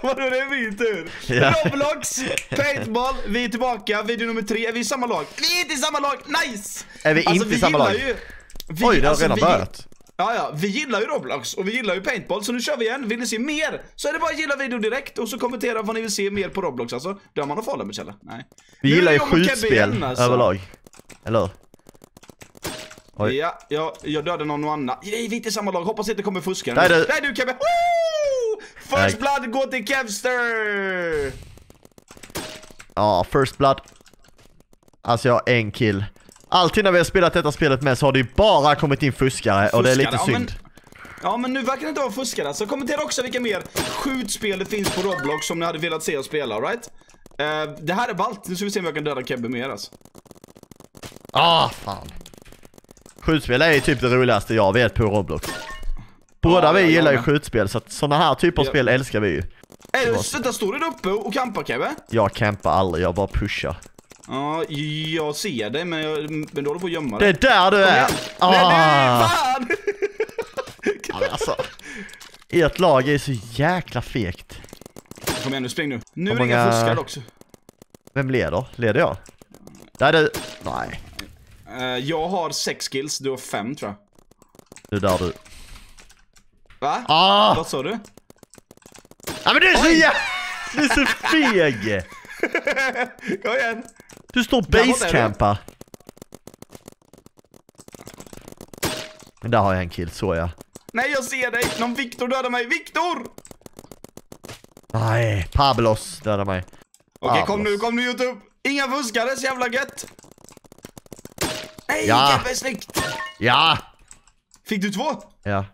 Vadå, det är min tur. Ja. Roblox, paintball, vi är tillbaka. Video nummer 3, är vi i samma lag? Vi är inte i samma lag, nice! Är vi inte i samma lag? Oj, det har redan börjat. Ja, vi gillar ju Roblox och vi gillar ju paintball, så nu kör vi igen. Vill ni se mer så är det bara att gilla videon direkt och så kommentera vad ni vill se mer på Roblox alltså. Dör man och farlig med källa? Nej. Vi gillar ju skjutspel överlag. Eller? Oj. Ja, jag dödade någon annan. Nej, vi är inte i samma lag, hoppas inte kommer fuska. Nej, du Kebbe. First blood går till Kevster. Ja, first blood. Alltså jag har en kill. Alltid när vi har spelat detta spelet med så har det ju bara kommit in fuskare. Och det är lite synd. Ja, men nu verkar det inte vara fuskare. Så kommentera också vilka mer skjutspel det finns på Roblox som ni hade velat se oss spela, right? Det här är ballt. Nu ska vi se om jag kan döda Kebbe mer alltså. Fan. Skjutspel är ju typ det roligaste jag vet på Roblox. Båda vi gillar ju skjutspel, så att såna här typer av spel älskar vi ju. Står du uppe och campar, Kebbe? Jag campar aldrig, jag bara pushar. Ja, jag ser dig, men du håller på att gömma dig. Det är där du är! Nej, fan! Alltså, ert lag är så jäkla fegt. Kom igen nu, spring nu. Nu är det inga fuskare också. Vem leder? Leder jag? Där är du. Nej. Jag har 6 kills, du har 5 tror jag. Du där du. Va? Vad sa du? Ja, men du är så du är så feg. Kom igen. Du står basecampa. Men där har jag en kill, så jag. Nej, jag ser dig. Någon Viktor dödar mig. Viktor! Nej, Pablos dödar mig. Okej, kom nu YouTube. Inga fuskare, så jävla gött. Nej, Kebbe, snyggt. Ja. Fick du 2? Ja.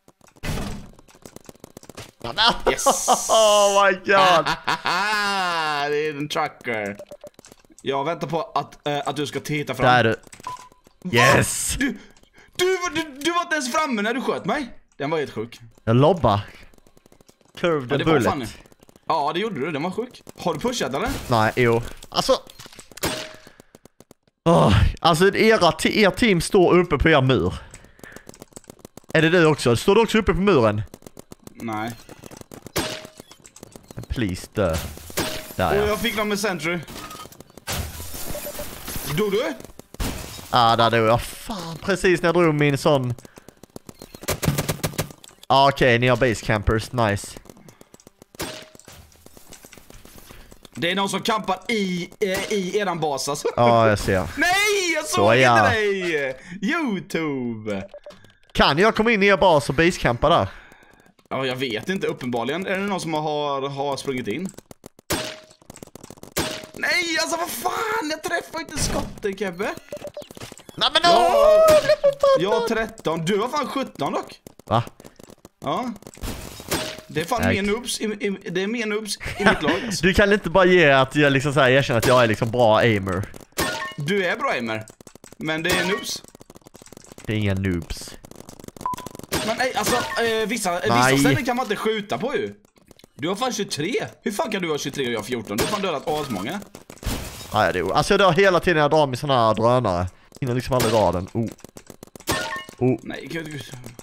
Yes. Oh my god. Det är en trucker. Jag väntar på att du ska titta fram. Där är du. Yes. Du var inte ens framme när du sköt mig. Den var helt sjuk. Jag lobbar. Curved bullet. Ja, det gjorde du. Den var sjuk. Har du pushat eller? Nej, jo. Alltså er team står uppe på er mur. Är det du också? Står du också uppe på muren? Nej. Please dö. Där jag fick någon med Sentry. Dog du? Där dog jag. Fan, precis när jag drog min sån. Okej, ni har base campers. Nice. Det är någon som campar i eran bas alltså. Ja, jag ser. Nej, jag såg inte dig. YouTube. Kan jag komma in i er bas och basecampa där? Ja, jag vet inte. Uppenbarligen är det någon som har sprungit in. Nej, alltså vad fan. Jag träffar inte skottet, Kebbe. Nej, men jag har 13. Du har fan 17 dock. Va? Ja. Det är fan mer noobs det är mer noobs i mitt lag. Du kan inte bara ge att jag liksom så här erkänner att jag är liksom bra aimer. Du är bra aimer. Men det är noobs. Det är inga noobs. Men nej, alltså vissa ställen kan man inte skjuta på ju. Du har fan 23. Hur fan kan du ha 23 och jag har 14? Du har fan dödat asmånga. Nej, det är alltså jag dör hela tiden när jag drar med såna här drönare. Innan liksom aldrig drar den. Nej, gud.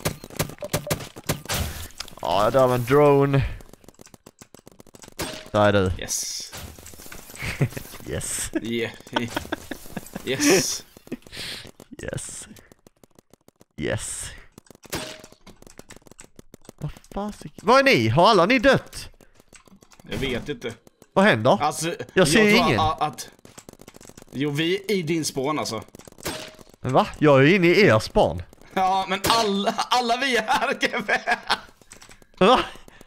Ja, jag dör med en drone. Där är du. Yes. Yes. Yeah. Yes. Yes. Yes. Vad är ni? Har alla ni dött? Jag vet inte. Vad händer? Alltså, jag ser ingen. Jo, vi är i din spawn alltså. Men va? Jag är inne i er spawn. Ja, men alla vi är här, Kebbe. Va?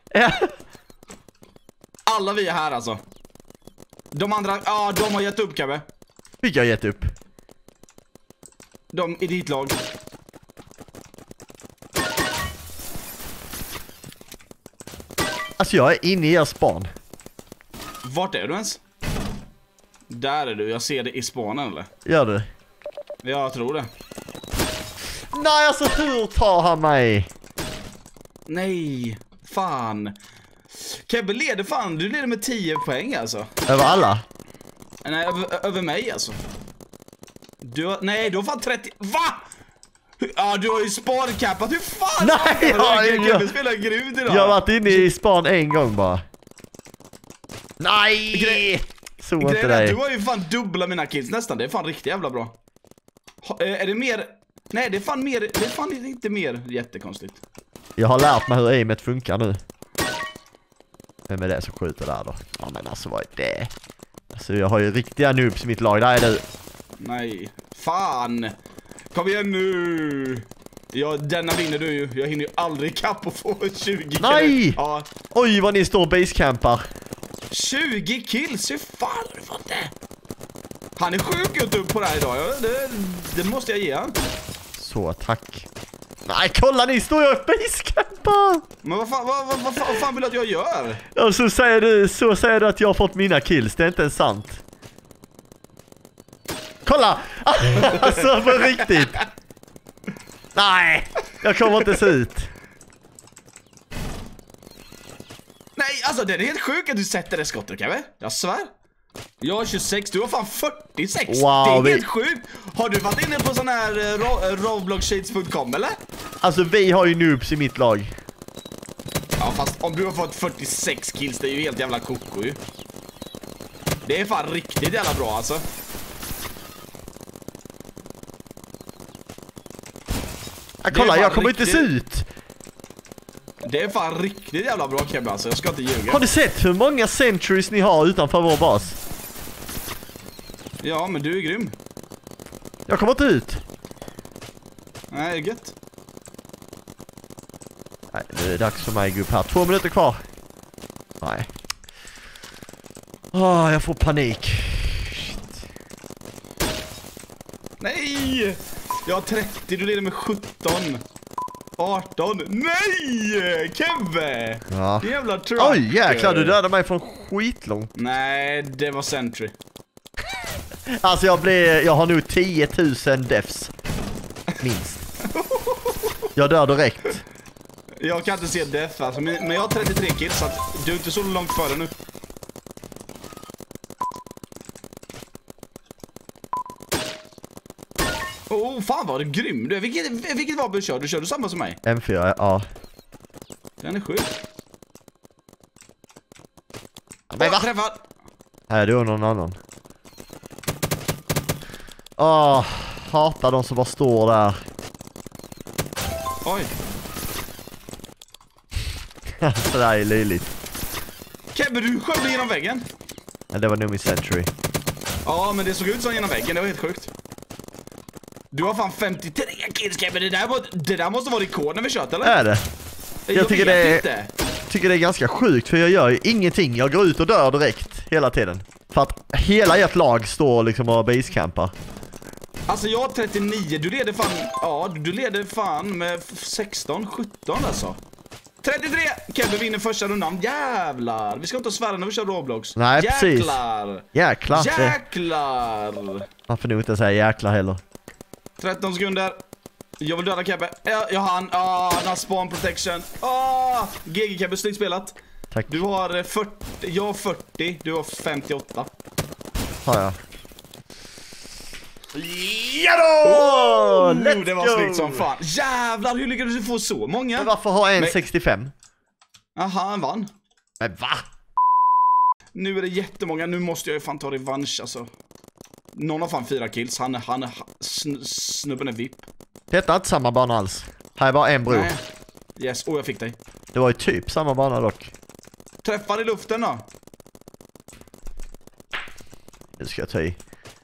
Alla vi är här alltså. De andra, de har gett upp, Kebbe. Vilka har gett upp? De i ditt lag. Alltså jag är inne i er spawn. Vart är du ens? Där är du, jag ser det i spawnen eller? Gör du? Ja, jag tror det. Nej, alltså hur tar han mig? Nej, fan. Kebbe leder fan, du leder med 10 poäng alltså. Över alla? Nej, över mig alltså. Nej, du har fan 30. Va? Ja, du har ju spancappat. Hur fan? Nej, Kebbe spelar grymt idag. Jag har varit inne i spawn en gång bara. Nej! Så inte Grejen är dig. att du har ju fan dubbla mina kills nästan. Det är fan riktigt jävla bra. Är det mer... Nej, det är fan mer... Det är fan inte mer jättekonstigt. Jag har lärt mig hur aimet funkar nu. Vem är det som skjuter där då? Ja men alltså vad är det? Alltså jag har ju riktiga noobs i mitt lag. Där är du. Nej. Fan. Kom igen nu. Ja, denna vinner du ju. Jag hinner ju aldrig kapp och få 20 Nej! Ja. Oj vad ni står och basecampar. 20 kills, hur fan har du fått det? Han är sjuk upp på det här idag, det måste jag ge han. Så, tack. Nej, kolla ni står ju och basecampar. Men vad fan vill du att jag gör? Ja, så säger du att jag har fått mina kills, det är inte ens sant. Kolla! Alltså på riktigt. Nej, jag kommer inte se ut. Nej, alltså det är helt sjukt att du sätter det skottet, Kevin. Jag svär. Jag har 26, du har fan 46. Wow, det är helt sjukt. Har du varit inne på sån här robloxsheets.com eller? Alltså vi har ju noobs i mitt lag. Ja, fast om du har fått 46 kills, det är ju helt jävla koko ju. Det är fan riktigt jävla bra alltså. Ja, kolla, jag kommer inte se ut. Det är fan riktigt jävla bra, Kevin, alltså. Jag ska inte ljuga. Har du sett hur många centuries ni har utanför vår bas? Ja, men du är grym. Jag kommer inte ut. Nej, gött. Nej, det är dags för mig att gå upp här. 2 minuter kvar. Nej. Jag får panik. Shit. Nej! Jag har 30, du leder med 17. 18. Nej! Kevve! Ja. Jävla truck. Oj, jäklar, du dödade mig från skitlångt. Nej, det var Sentry. Alltså jag har nog 10 000 deaths. Minst. Jag dör direkt. Jag kan inte se death alltså, men jag har 33 kills så att du är inte så långt före nu. Fan vad du grym. Vilket vapen kör du? Kör du samma som mig? M4, ja. Den är sjuk. Men va? Träffad! Nej, det var någon annan. Hatar de som bara står där. Oj. Så där är löjligt. Kebbe, du sköljde genom väggen. Ja, det var nog min century. Ja, men det såg ut som genom väggen. Det var helt sjukt. Du har fan 53 kills, Kebbe. Det där måste vara rekord när vi kört, eller? Är det? Jag tycker det är ganska sjukt, för jag gör ju ingenting. Jag går ut och dör direkt hela tiden. För att hela ert lag står liksom och basecampar. Alltså jag har 39, du leder fan... Ja, du leder fan med 16, 17 alltså. 33! Kevin vinner första rundan. Jävlar! Vi ska inte svära när vi kör Roblox. Nej, jäklar! Precis. Jäklar! Jäklar! Man får nog inte säga jäklar heller. 13 sekunder. Jag vill döda Kebbe. Jag hann. Han har spawn protection. GG Kebbe, snyggt spelat. Tack. Du har 40, jag har 40, du har 58. Har jag. Ja då! Let's det var go! snyggt som fan. Jävlar, hur lyckades du få så många? Men varför har en 65? Aha, han vann. Men va? Nu är det jättemånga, nu måste jag ju fan ta revansch alltså. Någon har fan 4 kills, han är snubben är VIP. Detta är inte samma bana alls. Här är bara en bro. Nej. Yes, jag fick dig. Det var ju typ samma bana dock. Träffar i luften då. Nu ska jag ta i.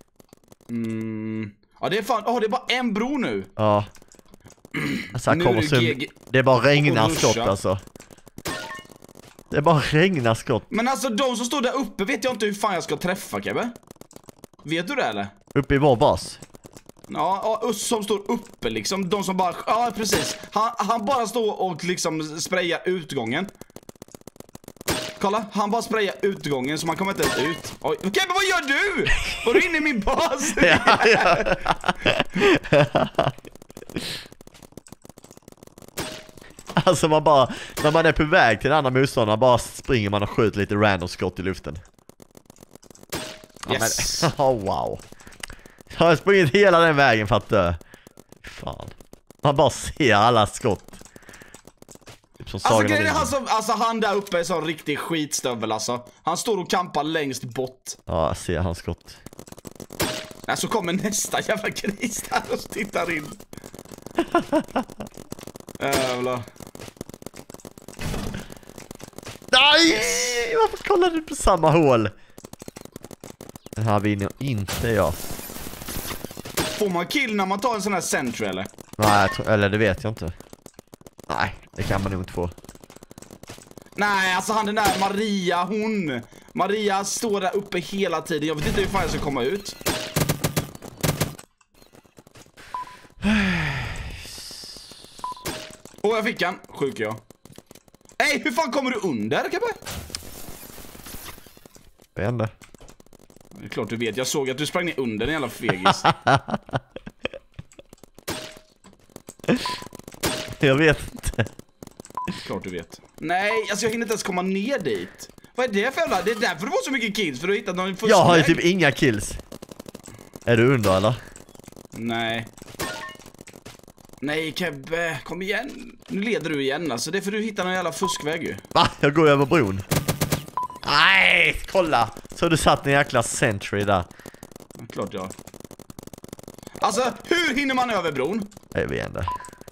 Ja, det är fan, det är bara en bro nu. Ja. Alltså här kommer det är bara regna skott alltså. Det är bara regna skott. Men alltså de som står där uppe vet jag inte hur fan jag ska träffa, Kebbe. Vet du det eller? Uppe i vår bas. Ja, som står uppe liksom. De som bara, ja precis. Han bara står och liksom sprayar utgången. Kolla, han bara sprayar utgången så man kommer inte ut. Oj, okej, men vad gör du? Var du inne i min bas? Ja. Alltså man bara, när man är på väg till den andra motståndaren bara springer man och skjuter lite random skott i luften. Yes. Ja, men, wow. Jag har sprungit hela den vägen för att dö. Fan. Man bara ser alla skott. som alltså han där uppe är sån riktig skitstövel alltså. Han står och kampar längst bort. Ja, jag ser hans skott. Så kommer nästa jävla gris där och tittar in. Jävlar. Nej! Varför kollar du på samma hål? Den här vinner inte jag. Får man kill när man tar en sån här sentry eller? Nej, eller det vet jag inte. Nej, det kan man nog inte få. Nej, alltså han den där Maria står där uppe hela tiden. Jag vet inte hur fan jag ska komma ut. Jag fick han. Sjuk jag. Hur fan kommer du under, Kabbe? Jag vet inte. Det är klart du vet. Jag såg att du sprang ner under den jävla fegis. Jag vet inte. Klart du vet. Nej, alltså jag hinner inte ens komma ner dit. Vad är det för jävla? Det är därför det var så mycket kills. För du har hittat någon fuskväg. Jag har ju typ inga kills. Är du under eller? Nej. Nej, Kebbe, kom igen. Nu leder du igen alltså. Det är för du hittar någon jävla fuskväg ju. Va? Jag går över bron. Nej, kolla. Så du satt en jäkla sentry där. Klart jag. Alltså, hur hinner man över bron? Jag vet inte.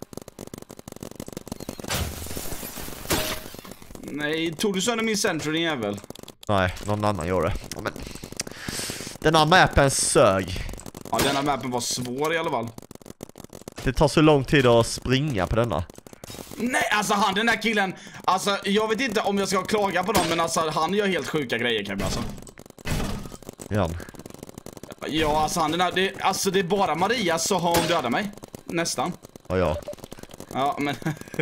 Nej, tog du sönder min sentry, din jävel? Nej, någon annan gjorde det. Men den här mappen sög. Ja, denna mappen var svår i alla fall. Det tar så lång tid att springa på denna. Nej, alltså han, den där killen. Alltså, jag vet inte om jag ska klaga på dem. Men alltså, han gör helt sjuka grejer, Kebbe, alltså. Ja. Ja, alltså han, den där, det är bara Maria så har hon dödat mig. Nästan. Och ja. Ja, men...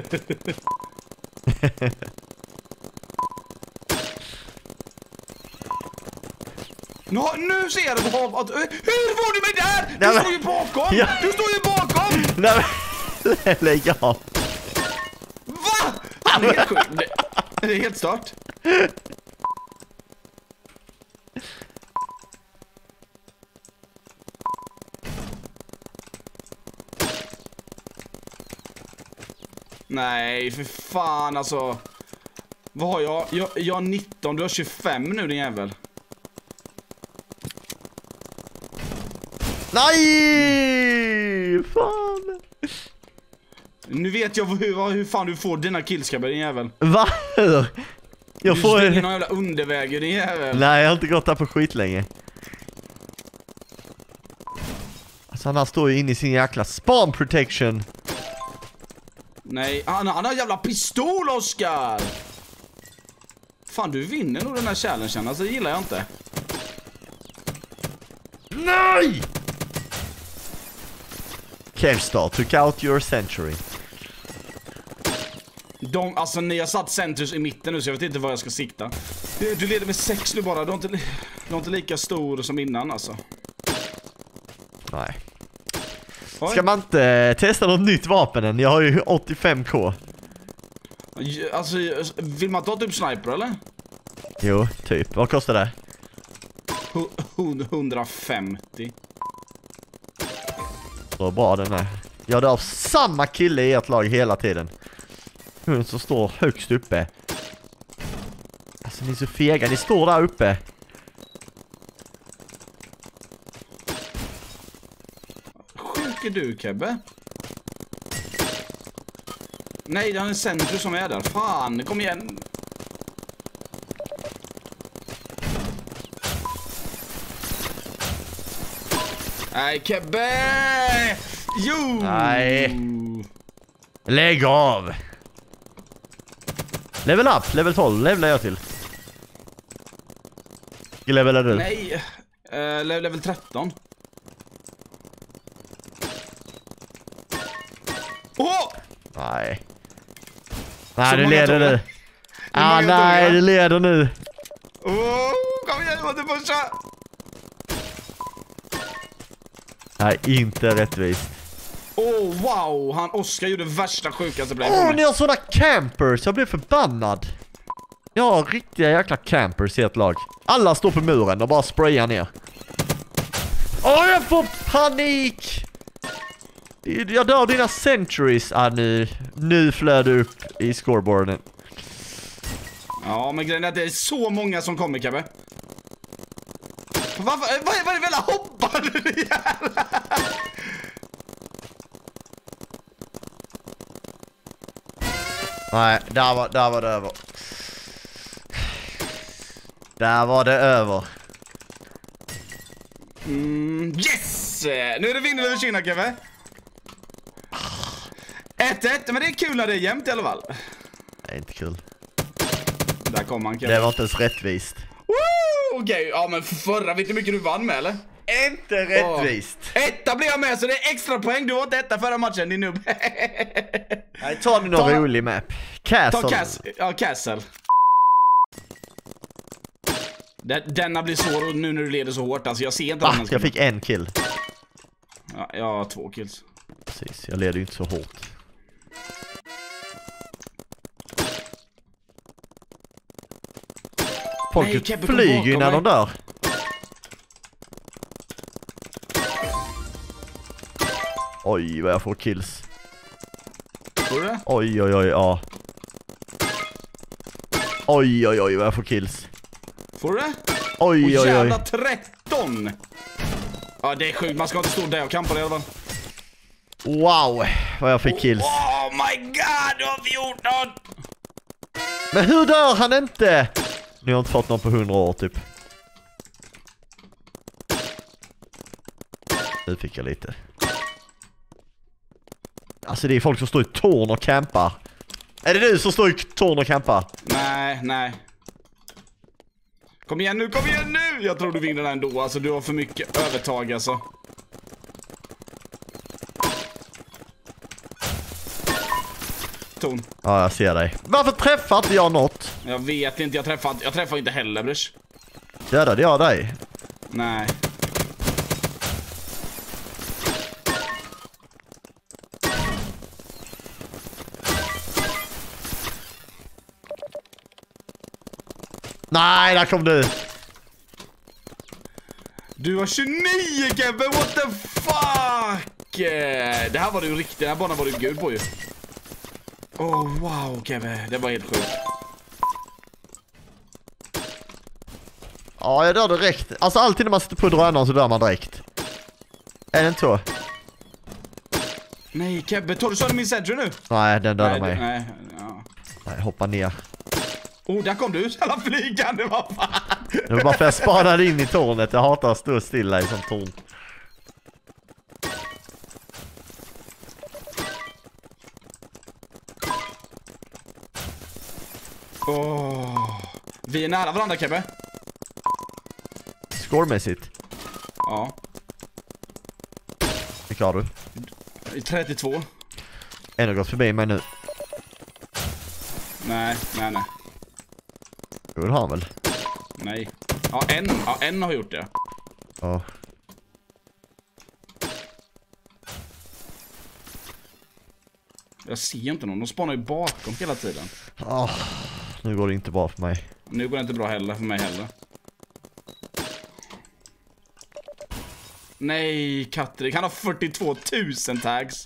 Nu ser jag det på havet. Hur får du mig där? Du står ju bakom! Ja. Du står ju bakom! Nej, men... Lägg av. Va? Han är helt sjuk. Det är helt stört. Nej, för fan alltså. Vad har jag? Jag har 19, du har 25 nu, din jävel. Nej! Fan! Nu vet jag hur fan du får dina killskabbar, din jävel. Va? Jag du får springer någon jävla underväg, din jävel. Nej, jag har inte gått där på skit länge. Alltså han här står ju inne i sin jäkla spawn protection. Nej, han har jävla pistol, Oskar. Fan, du vinner nog den här challengen, alltså det gillar jag inte. Nej! Kevstar took out your century. Alltså ni har satt centers i mitten nu så jag vet inte var jag ska sikta. Du leder med 6 nu bara, du är inte lika stor som innan alltså. Nej. Ska man inte testa något nytt vapen än? Jag har ju 85k. Alltså, vill man ta typ sniper eller? Jo, typ. Vad kostar det? 150. Så bra den är. Jag har samma kille i ert lag hela tiden. Hon som står högst uppe. Alltså ni är så fega, ni står där uppe. Sjuk är du, Kebbe? Nej, det är en centrum som är där. Fan, kom igen. Nej, Kebbe! Jo! Nej. Lägg av! Level up, level 12, levelar jag till. Vilken level är du? Nej, level 13. Åh! Nej. Nej, du leder nu. Nej, du leder nu. Kom igen, vad du får köra. Nej, inte rättvist. Wow, Oskar gjorde värsta sjukaste play. Ni har sådana campers, jag blev förbannad. Jag har riktiga jäkla campers i ett lag. Alla står på muren och bara sprayar ner. Jag får panik. Jag dör dina centuries. Nu flöd du upp i scoreboarden. Ja, men grejen är att det är så många som kommer, Kebbe. Vad är det väl hoppar du igen? Nej, där var det över. Där var det över. Yes! Nu är det vinner över Kina, Kebbe. 1-1, men det är kul när det är jämnt i alla fall. Det är inte kul. Där kom han, Kebbe. Det var inte ens rättvist. Okej, ja men förra, vet du hur mycket du vann med, eller? Inte rättvist. Etta blir jag med, så det är extra poäng. Du var inte etta förra matchen, din nubb. Nej, ta nu någon rolig map. Castle. Castle. Denna blir svår nu när du leder så hårt. Alltså jag ser inte den. Jag fick 1 kill. Ja, jag har 2 kills. Precis, jag leder ju inte så hårt. Folk flyger ju när de dör. Oj, vad jag får kills. Får du det? Oj, ja. Oj, vad jag får kills. Får du det? Oj. Jävla 13! Ja, det är sjukt. Man ska inte stå där och kampa det i alla fall. Wow, vad jag fick kills. Oh my god, du har 14! Men hur dör han inte? Nu har jag inte fått någon på 100 år typ. Nu fick jag lite. Alltså det är folk som står i torn och campar. Är det du som står i torn och campar? Nej. Kom igen nu! Jag tror du vinner den ändå, alltså du har för mycket övertag alltså. Torn. Ja, jag ser dig. Varför träffar inte jag något? Jag vet inte, jag träffar inte heller, brors. Dödade jag dig? Nej. Nej, där kom du. Du har 29, Kevin, what the fuck? Det här var du riktigt, den här banan var du gud på ju. Oh wow, Kevin, det var helt sjukt. Ja, jag dör direkt. Alltså alltid när man sitter på drönaren så dör man direkt. Är det inte så? Nej, Kevin, tar du sönder min Sedger nu? Nej, den dödar mig. Nej, hoppa ner. Oh, där kom du, alla flygande, vad fan? Det var bara för att jag spanade in i tornet. Jag hatar att stå stilla i sånt torn. Vi är nära varandra, Kebbe. Scoremässigt? Ja. Vilka har du? 32. En har gått förbi mig nu. Nej. Jo, det har han väl? Nej. En har gjort det. Ja. Jag ser inte någon, de spanar ju bakom hela tiden. Nu går det inte bra för mig. Nu går det inte bra heller, för mig heller. Nej, Katrik, han har 42 000 tags.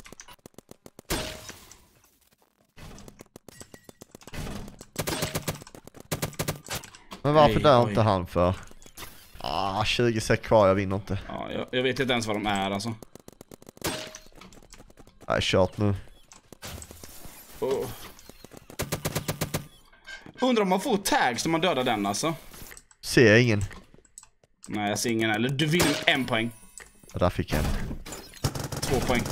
Men varför dör inte han för? 20 sek kvar, jag vinner inte. Ja, jag vet inte ens vad de är alltså. Jag är kört nu. Undrar om man får tags när man dödar den alltså. Ser jag ingen? Nej, jag ser ingen heller. Du vinner 1 poäng. Ja, där fick jag en. 2 poäng.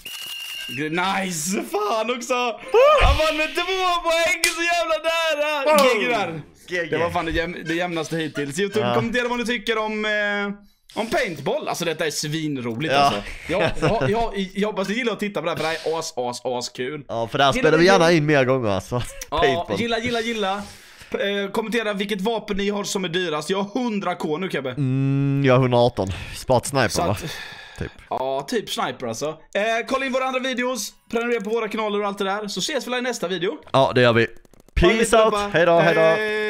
Nice, fan också. Han vann med 2 poäng, så jävla nära. GG där. Det var fan det jämnaste hittills. YouTube, kommentera vad ni tycker om paintball. Alltså detta är svinroligt alltså. Jag hoppas ni gillar att titta på det här, för det här är as kul. Ja, för det här spelar vi gärna in mer gånger alltså. Ja, gilla. Kommentera vilket vapen ni har som är dyrast. Jag har 100k nu, Kebbe. Jag har 118. Spart sniper, va? Typ. Ja, typ sniper alltså. Kolla in våra andra videos, prenumerera på våra kanaler och allt det där. Så ses vi i nästa video. Ja, det gör vi. Peace out, hejdå.